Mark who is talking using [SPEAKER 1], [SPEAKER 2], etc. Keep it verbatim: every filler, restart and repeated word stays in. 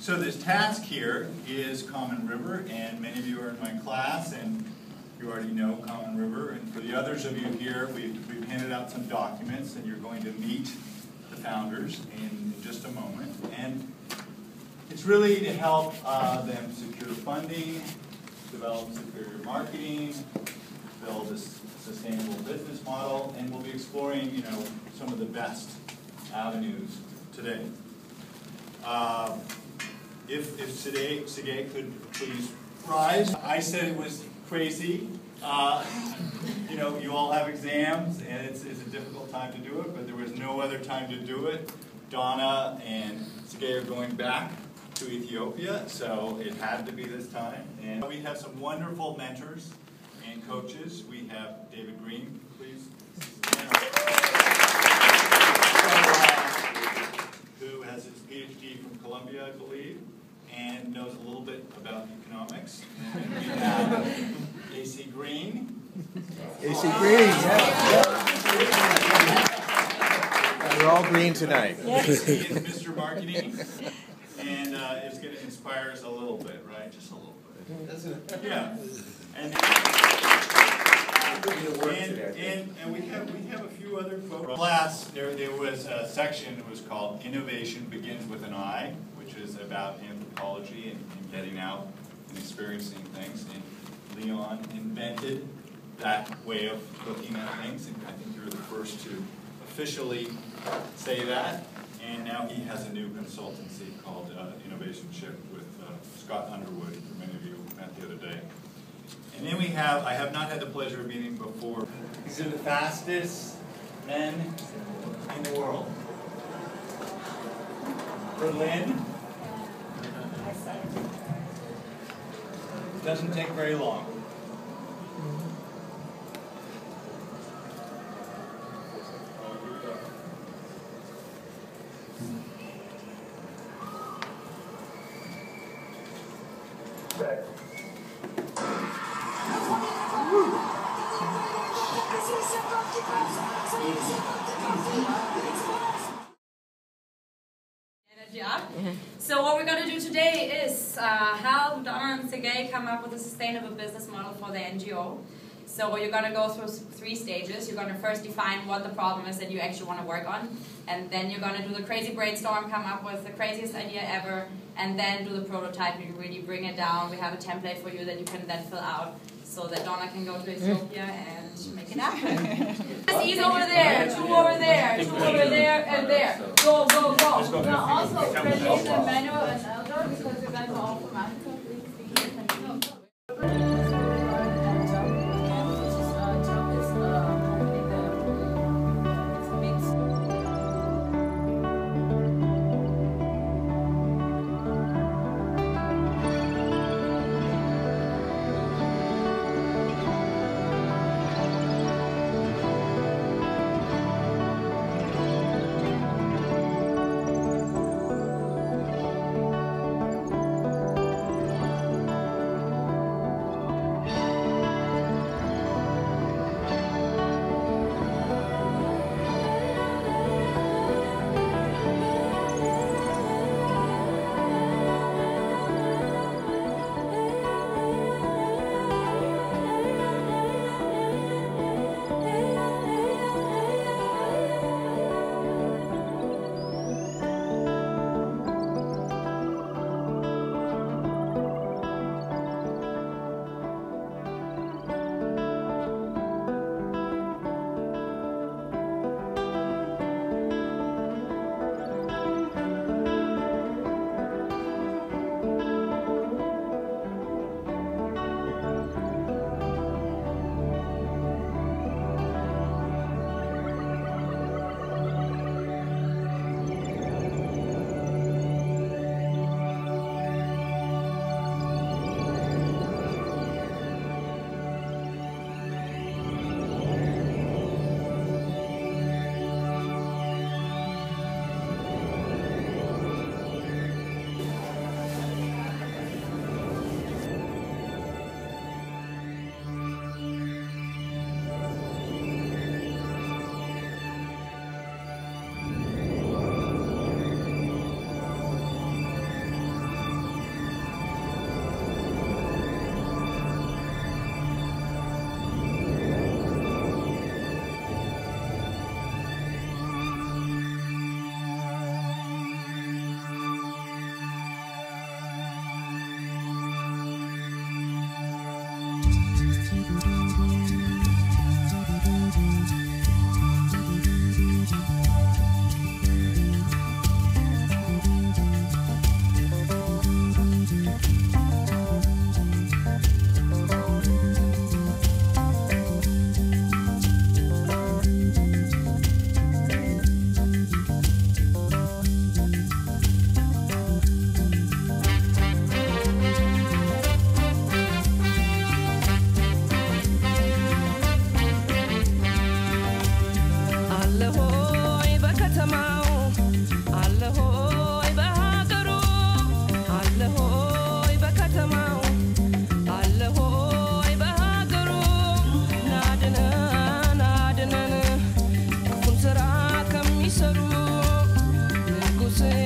[SPEAKER 1] So this task here is Common River, and many of you are in my class, and you already know Common River. And for the others of you here, we've, we've handed out some documents, and you're going to meet the founders in, in just a moment. And it's really to help uh, them secure funding, develop superior marketing, build a sustainable business model, and we'll be exploring, you know, some of the best avenues today. Uh, if if Sergey could please rise. I said it was crazy. Uh, you know, you all have exams, and it's, it's a difficult time to do it, but there was no other time to do it. Donna and Sergey are going back to Ethiopia, so it had to be this time. And we have some wonderful mentors and coaches. We have David Green, please. Who has his PhD from Columbia, I believe, and knows a little bit about economics. And we have A C Green.
[SPEAKER 2] A C Green, yeah. We're all green tonight.
[SPEAKER 1] A C is Mister Marketing, and uh, it's going to inspire us a little bit, right? Just a little bit. Yeah. And, and, and, and we have we have a few other folks. Class, there there was a section that was called Innovation Begins with an I, which is about anthropology and, and getting out and experiencing things. And Leon invented that way of looking at things, and I think you're the first to officially say that. And now he has a new consultancy called uh, Innovation Ship with uh, Scott Underwood, who many of you met the other day. And then we have, I have not had the pleasure of meeting before. These are the fastest men in the world. Berlin. Doesn't take very long. Right.
[SPEAKER 3] So what we're going to do today is uh, help Donna and Sergey come up with a sustainable business model for the N G O. So you're going to go through three stages. You're going to first define what the problem is that you actually want to work on, and then you're going to do the crazy brainstorm, come up with the craziest idea ever, and then do the prototype. You really bring it down. We have a template for you that you can then fill out so that Donna can go to Ethiopia and make it happen. He's over there, two over there, two over there, and there. Go, go, go.
[SPEAKER 4] Now also, Berlin and Manuel and Eldor, because you guys are all from Africa, please speak English.
[SPEAKER 5] Jose.